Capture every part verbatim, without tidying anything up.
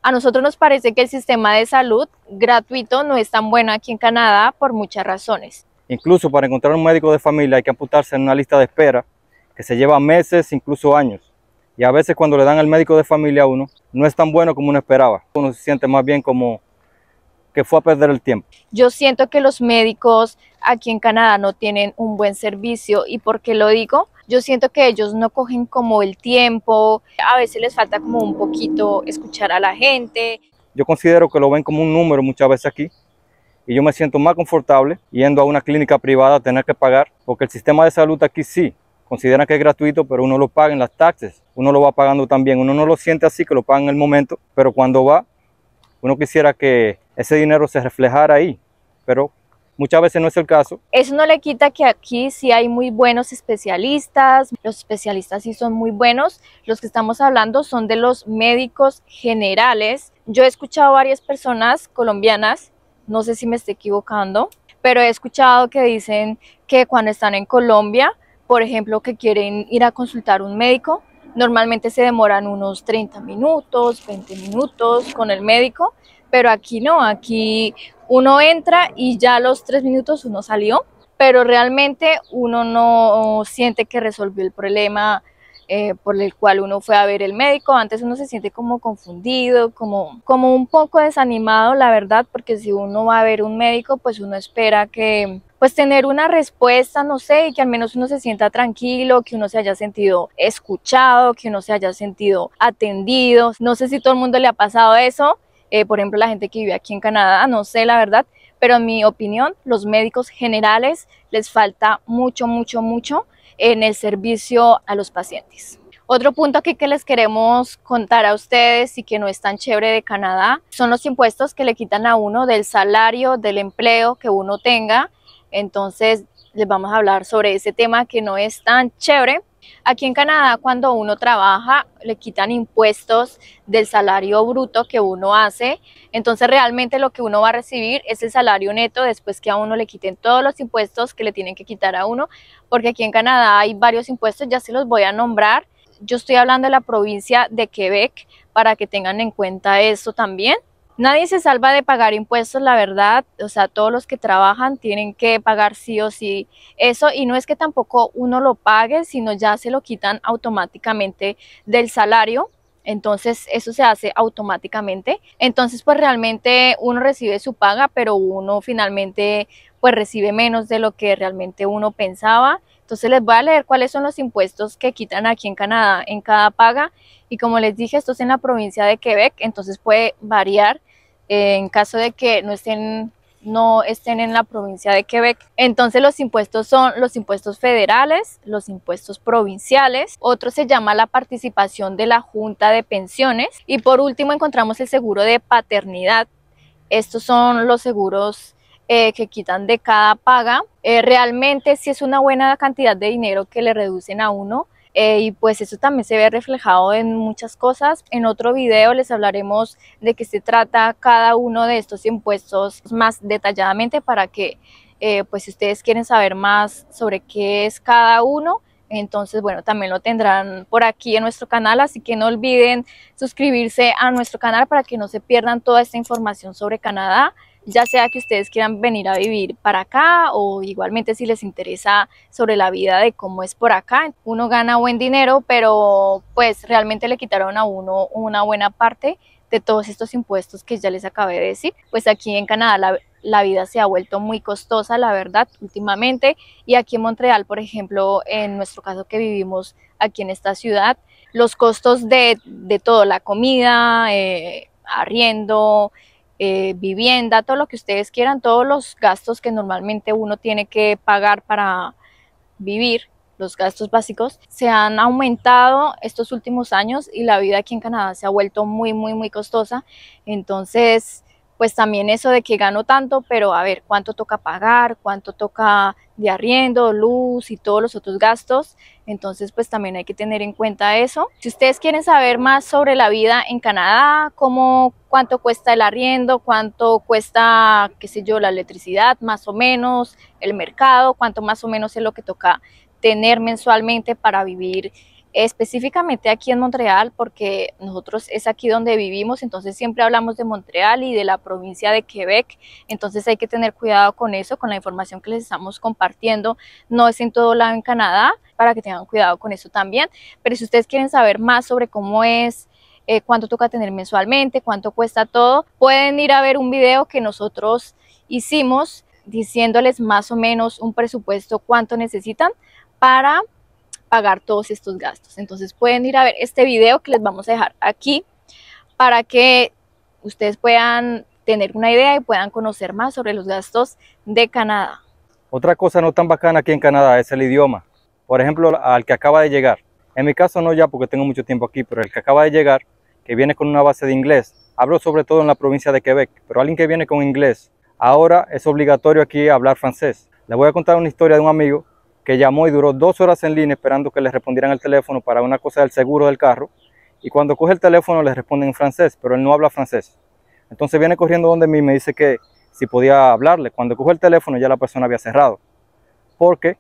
A nosotros nos parece que el sistema de salud gratuito no es tan bueno aquí en Canadá por muchas razones. Incluso para encontrar un médico de familia hay que apuntarse en una lista de espera que se lleva meses, incluso años. Y a veces cuando le dan al médico de familia a uno, no es tan bueno como uno esperaba. Uno se siente más bien como que fue a perder el tiempo. Yo siento que los médicos aquí en Canadá no tienen un buen servicio. ¿Y por qué lo digo? Yo siento que ellos no cogen como el tiempo, a veces les falta como un poquito escuchar a la gente. Yo considero que lo ven como un número muchas veces aquí, y yo me siento más confortable yendo a una clínica privada a tener que pagar, porque el sistema de salud aquí sí, consideran que es gratuito, pero uno lo paga en las taxes, uno lo va pagando también, uno no lo siente así que lo paga en el momento, pero cuando va, uno quisiera que ese dinero se reflejara ahí, pero muchas veces no es el caso. Eso no le quita que aquí sí hay muy buenos especialistas, los especialistas sí son muy buenos, los que estamos hablando son de los médicos generales. Yo he escuchado a varias personas colombianas, no sé si me estoy equivocando, pero he escuchado que dicen que cuando están en Colombia, por ejemplo, que quieren ir a consultar un médico, normalmente se demoran unos treinta minutos, veinte minutos con el médico, pero aquí no, aquí uno entra y ya a los tres minutos uno salió, pero realmente uno no siente que resolvió el problema eh, por el cual uno fue a ver el médico. Antes uno se siente como confundido, como, como un poco desanimado, la verdad, porque si uno va a ver un médico, pues uno espera que pues tener una respuesta, no sé, y que al menos uno se sienta tranquilo, que uno se haya sentido escuchado, que uno se haya sentido atendido. No sé si todo el mundo le ha pasado eso, eh, por ejemplo, la gente que vive aquí en Canadá, no sé la verdad, pero en mi opinión, los médicos generales les falta mucho, mucho, mucho en el servicio a los pacientes. Otro punto aquí que les queremos contar a ustedes y que no es tan chévere de Canadá son los impuestos que le quitan a uno del salario, del empleo que uno tenga. Entonces les vamos a hablar sobre ese tema que no es tan chévere. Aquí en Canadá, cuando uno trabaja, le quitan impuestos del salario bruto que uno hace. Entonces realmente lo que uno va a recibir es el salario neto después que a uno le quiten todos los impuestos que le tienen que quitar a uno, porque aquí en Canadá hay varios impuestos, ya se los voy a nombrar. Yo estoy hablando de la provincia de Quebec para que tengan en cuenta eso también. Nadie se salva de pagar impuestos, la verdad, o sea, todos los que trabajan tienen que pagar sí o sí eso, y no es que tampoco uno lo pague, sino ya se lo quitan automáticamente del salario, entonces eso se hace automáticamente. Entonces pues realmente uno recibe su paga, pero uno finalmente pues recibe menos de lo que realmente uno pensaba. Entonces les voy a leer cuáles son los impuestos que quitan aquí en Canadá en cada paga, y como les dije, esto es en la provincia de Quebec, entonces puede variar eh, en caso de que no estén, no estén en la provincia de Quebec. Entonces los impuestos son los impuestos federales, los impuestos provinciales, otro se llama la participación de la Junta de Pensiones, y por último encontramos el seguro de paternidad. Estos son los seguros Eh, que quitan de cada paga. Eh, realmente sí es una buena cantidad de dinero que le reducen a uno, eh, y pues eso también se ve reflejado en muchas cosas. En otro video les hablaremos de qué se trata cada uno de estos impuestos más detalladamente, para que eh, pues si ustedes quieren saber más sobre qué es cada uno, entonces bueno, también lo tendrán por aquí en nuestro canal, así que no olviden suscribirse a nuestro canal para que no se pierdan toda esta información sobre Canadá, ya sea que ustedes quieran venir a vivir para acá o igualmente si les interesa sobre la vida de cómo es por acá. Uno gana buen dinero, pero pues realmente le quitaron a uno una buena parte de todos estos impuestos que ya les acabé de decir. Pues aquí en Canadá la, la vida se ha vuelto muy costosa, la verdad, últimamente, y aquí en Montreal, por ejemplo, en nuestro caso que vivimos aquí en esta ciudad, los costos de, de todo, la comida, eh, arriendo, Eh, vivienda, todo lo que ustedes quieran, todos los gastos que normalmente uno tiene que pagar para vivir, los gastos básicos, se han aumentado estos últimos años y la vida aquí en Canadá se ha vuelto muy, muy, muy costosa. Entonces, pues también eso de que gano tanto, pero a ver, ¿cuánto toca pagar? ¿Cuánto toca de arriendo, luz y todos los otros gastos? Entonces, pues también hay que tener en cuenta eso. Si ustedes quieren saber más sobre la vida en Canadá, cómo, cuánto cuesta el arriendo, cuánto cuesta, qué sé yo, la electricidad, más o menos, el mercado, cuánto más o menos es lo que toca tener mensualmente para vivir específicamente aquí en Montreal, porque nosotros es aquí donde vivimos, entonces siempre hablamos de Montreal y de la provincia de Quebec, entonces hay que tener cuidado con eso, con la información que les estamos compartiendo, no es en todo lado en Canadá, para que tengan cuidado con eso también. Pero si ustedes quieren saber más sobre cómo es, eh, cuánto toca tener mensualmente, cuánto cuesta todo, pueden ir a ver un video que nosotros hicimos diciéndoles más o menos un presupuesto, cuánto necesitan para pagar todos estos gastos. Entonces pueden ir a ver este video que les vamos a dejar aquí para que ustedes puedan tener una idea y puedan conocer más sobre los gastos de Canadá. Otra cosa no tan bacana aquí en Canadá es el idioma. Por ejemplo, al que acaba de llegar. En mi caso no ya porque tengo mucho tiempo aquí, pero el que acaba de llegar, que viene con una base de inglés. Hablo sobre todo en la provincia de Quebec, pero alguien que viene con inglés, ahora es obligatorio aquí hablar francés. Les voy a contar una historia de un amigo que llamó y duró dos horas en línea esperando que le respondieran el teléfono para una cosa del seguro del carro, y cuando coge el teléfono le responden en francés, pero él no habla francés. Entonces viene corriendo donde mí y me dice que si podía hablarle. Cuando coge el teléfono ya la persona había cerrado, porque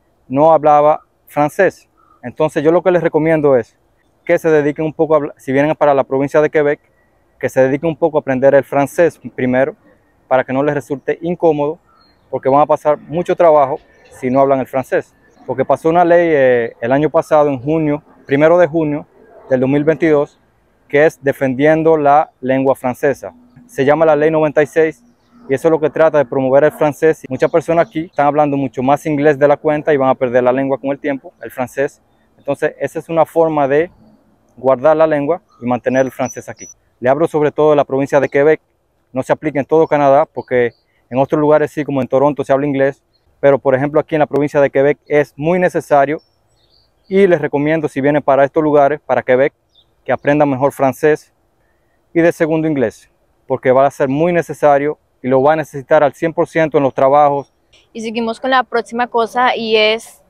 no hablaba francés. Entonces yo lo que les recomiendo es que se dediquen un poco, a, si vienen para la provincia de Quebec, que se dediquen un poco a aprender el francés primero, para que no les resulte incómodo, porque van a pasar mucho trabajo si no hablan el francés. Porque pasó una ley eh, el año pasado, en junio, primero de junio del dos mil veintidós, que es defendiendo la lengua francesa. Se llama la ley noventa y seis y eso es lo que trata de promover el francés. Muchas personas aquí están hablando mucho más inglés de la cuenta y van a perder la lengua con el tiempo, el francés. Entonces esa es una forma de guardar la lengua y mantener el francés aquí. Le hablo sobre todo de la provincia de Quebec. No se aplica en todo Canadá porque en otros lugares sí, como en Toronto, se habla inglés. Pero por ejemplo aquí en la provincia de Quebec es muy necesario y les recomiendo, si vienen para estos lugares, para Quebec, que aprendan mejor francés y de segundo inglés, porque va a ser muy necesario y lo va a necesitar al cien por ciento en los trabajos. Y seguimos con la próxima cosa y es,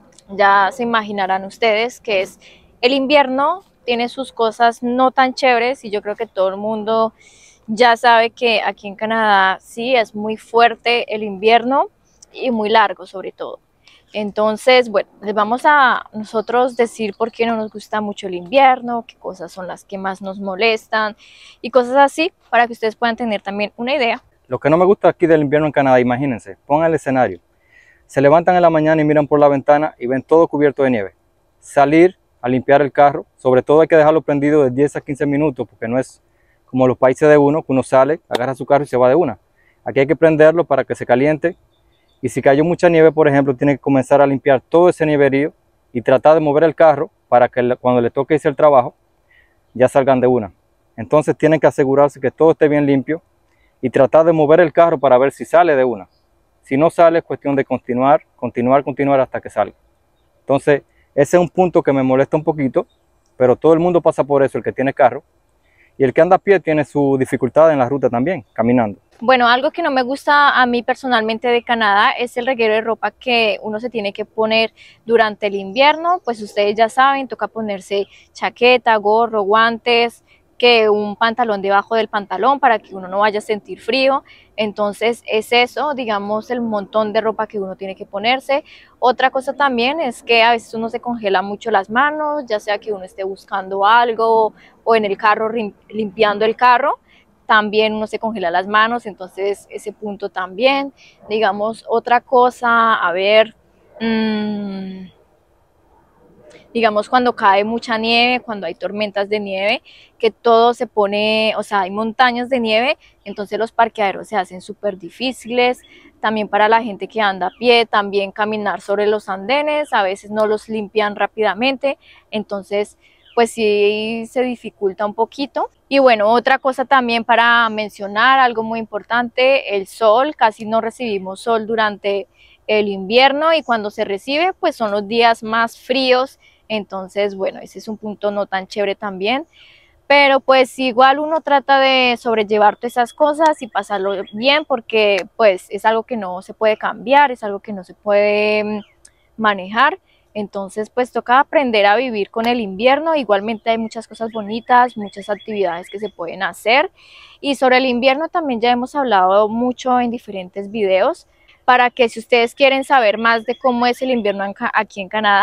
ya se imaginarán ustedes, que es el invierno. Tiene sus cosas no tan chéveres y yo creo que todo el mundo ya sabe que aquí en Canadá sí es muy fuerte el invierno y muy largo sobre todo. Entonces, bueno, les vamos a nosotros decir por qué no nos gusta mucho el invierno, qué cosas son las que más nos molestan y cosas así, para que ustedes puedan tener también una idea. Lo que no me gusta aquí del invierno en Canadá, imagínense, pongan el escenario. Se levantan en la mañana y miran por la ventana y ven todo cubierto de nieve. Salir a limpiar el carro, sobre todo hay que dejarlo prendido de diez a quince minutos, porque no es como los países de uno, que uno sale, agarra su carro y se va de una. Aquí hay que prenderlo para que se caliente. Y si cayó mucha nieve, por ejemplo, tiene que comenzar a limpiar todo ese nieverío y tratar de mover el carro para que cuando le toque irse el trabajo, ya salgan de una. Entonces tienen que asegurarse que todo esté bien limpio y tratar de mover el carro para ver si sale de una. Si no sale, es cuestión de continuar, continuar, continuar hasta que salga. Entonces, ese es un punto que me molesta un poquito, pero todo el mundo pasa por eso, el que tiene carro. Y el que anda a pie tiene su dificultad en la ruta también, caminando. Bueno, algo que no me gusta a mí personalmente de Canadá es el reguero de ropa que uno se tiene que poner durante el invierno. Pues ustedes ya saben, toca ponerse chaqueta, gorro, guantes, que un pantalón debajo del pantalón para que uno no vaya a sentir frío. Entonces es eso, digamos, el montón de ropa que uno tiene que ponerse. Otra cosa también es que a veces uno se congela mucho las manos, ya sea que uno esté buscando algo o en el carro limpiando el carro, también uno se congela las manos, entonces ese punto también. Digamos, otra cosa, a ver, mmm, digamos cuando cae mucha nieve, cuando hay tormentas de nieve, que todo se pone, o sea, hay montañas de nieve, entonces los parqueaderos se hacen súper difíciles. También para la gente que anda a pie, también caminar sobre los andenes, a veces no los limpian rápidamente, entonces pues sí se dificulta un poquito. Y bueno, otra cosa también para mencionar, algo muy importante, el sol. Casi no recibimos sol durante el invierno y cuando se recibe pues son los días más fríos. Entonces, bueno, ese es un punto no tan chévere también. Pero pues igual uno trata de sobrellevar todas esas cosas y pasarlo bien porque pues es algo que no se puede cambiar, es algo que no se puede manejar. Entonces pues toca aprender a vivir con el invierno. Igualmente hay muchas cosas bonitas, muchas actividades que se pueden hacer. Y sobre el invierno también ya hemos hablado mucho en diferentes videos, para que si ustedes quieren saber más de cómo es el invierno aquí en Canadá,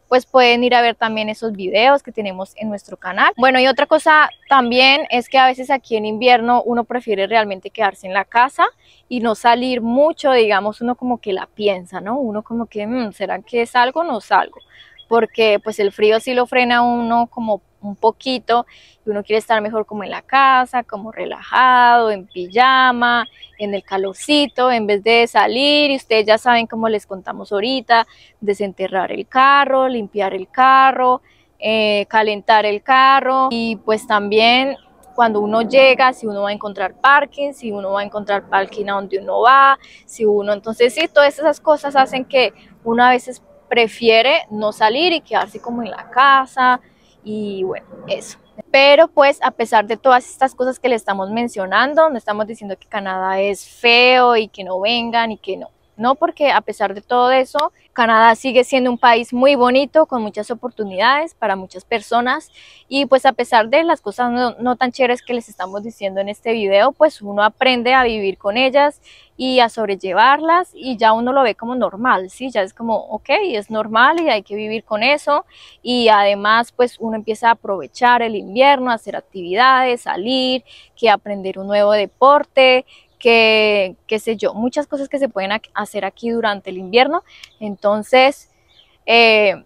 pues pueden ir a ver también esos videos que tenemos en nuestro canal. Bueno, y otra cosa también es que a veces aquí en invierno uno prefiere realmente quedarse en la casa y no salir mucho, digamos, uno como que la piensa, ¿no? Uno como que, mmm, ¿será que salgo o no salgo? Porque pues el frío sí lo frena a uno como un poquito y uno quiere estar mejor como en la casa, como relajado, en pijama, en el calorcito, en vez de salir. Y ustedes ya saben, como les contamos ahorita, desenterrar el carro, limpiar el carro, eh, calentar el carro, y pues también cuando uno llega, si uno va a encontrar parking, si uno va a encontrar parking a donde uno va, si uno, entonces sí, todas esas cosas hacen que uno a veces prefiere no salir y quedarse como en la casa. Y bueno, eso. Pero pues a pesar de todas estas cosas que le estamos mencionando, no estamos diciendo que Canadá es feo y que no vengan y que no. No, porque a pesar de todo eso, Canadá sigue siendo un país muy bonito, con muchas oportunidades para muchas personas. Y pues a pesar de las cosas no, no tan chéveres que les estamos diciendo en este video, pues uno aprende a vivir con ellas y a sobrellevarlas, y ya uno lo ve como normal, ¿sí? Ya es como, ok, es normal y hay que vivir con eso. Y además pues uno empieza a aprovechar el invierno, a hacer actividades, salir, que aprender un nuevo deporte, que, qué sé yo, muchas cosas que se pueden hacer aquí durante el invierno. Entonces, eh,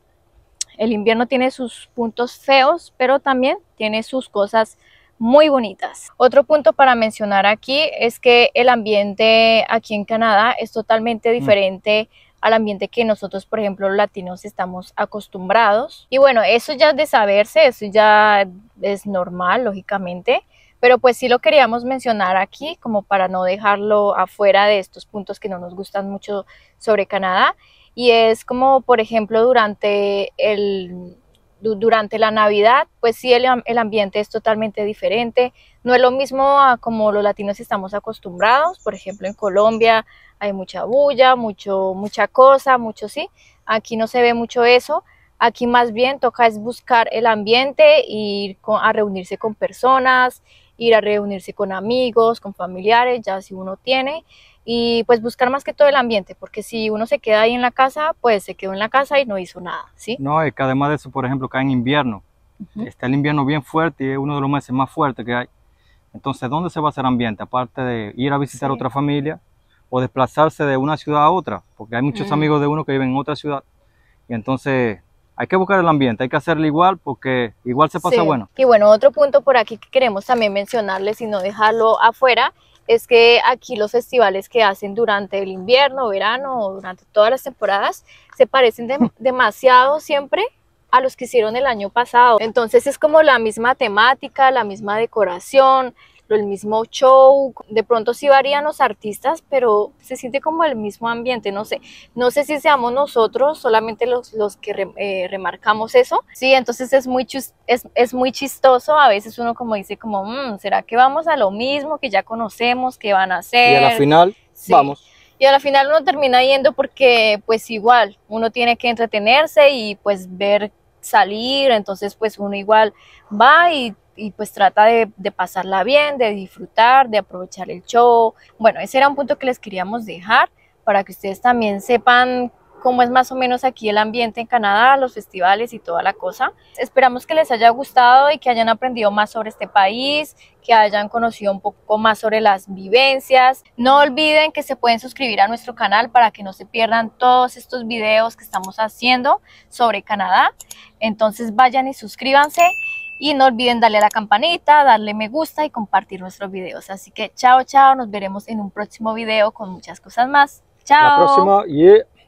el invierno tiene sus puntos feos, pero también tiene sus cosas muy bonitas. Otro punto para mencionar aquí es que el ambiente aquí en Canadá es totalmente diferente mm. al ambiente que nosotros, por ejemplo, los latinos estamos acostumbrados. Y bueno, eso ya es de saberse, eso ya es normal, lógicamente. Pero pues sí lo queríamos mencionar aquí como para no dejarlo afuera de estos puntos que no nos gustan mucho sobre Canadá. Y es como, por ejemplo, durante, el, durante la Navidad, pues sí el, el ambiente es totalmente diferente. No es lo mismo a como los latinos estamos acostumbrados. Por ejemplo, en Colombia hay mucha bulla, mucho, mucha cosa, mucho sí. Aquí no se ve mucho eso. Aquí más bien toca es buscar el ambiente, ir con, a reunirse con personas, ir a reunirse con amigos, con familiares, ya si uno tiene, y pues buscar más que todo el ambiente, porque si uno se queda ahí en la casa, pues se quedó en la casa y no hizo nada, ¿sí? No, es que además de eso, por ejemplo, acá en invierno, uh-huh. está el invierno bien fuerte y es uno de los meses más fuertes que hay. Entonces, ¿dónde se va a hacer ambiente? Aparte de ir a visitar sí. otra familia o desplazarse de una ciudad a otra, porque hay muchos uh-huh. amigos de uno que viven en otra ciudad, y entonces hay que buscar el ambiente, hay que hacerlo igual porque igual se pasa sí. bueno. Y bueno, otro punto por aquí que queremos también mencionarles y no dejarlo afuera, es que aquí los festivales que hacen durante el invierno, verano o durante todas las temporadas se parecen de demasiado siempre a los que hicieron el año pasado. Entonces es como la misma temática, la misma decoración, el mismo show. De pronto sí varían los artistas, pero se siente como el mismo ambiente, no sé. No sé si seamos nosotros solamente los, los que re, eh, remarcamos eso. Sí, entonces es muy, chus, es, es muy chistoso. A veces uno como dice como, mmm, ¿será que vamos a lo mismo que ya conocemos, que van a hacer? Y a la final, sí. vamos. Y a la final uno termina yendo porque pues igual uno tiene que entretenerse y pues ver salir, entonces pues uno igual va y y pues trata de, de pasarla bien, de disfrutar, de aprovechar el show. Bueno, ese era un punto que les queríamos dejar para que ustedes también sepan cómo es más o menos aquí el ambiente en Canadá, los festivales y toda la cosa. Esperamos que les haya gustado y que hayan aprendido más sobre este país, que hayan conocido un poco más sobre las vivencias. No olviden que se pueden suscribir a nuestro canal para que no se pierdan todos estos videos que estamos haciendo sobre Canadá. Entonces vayan y suscríbanse. Y no olviden darle a la campanita, darle me gusta y compartir nuestros videos. Así que chao, chao. Nos veremos en un próximo video con muchas cosas más. Chao. La próxima, yeah.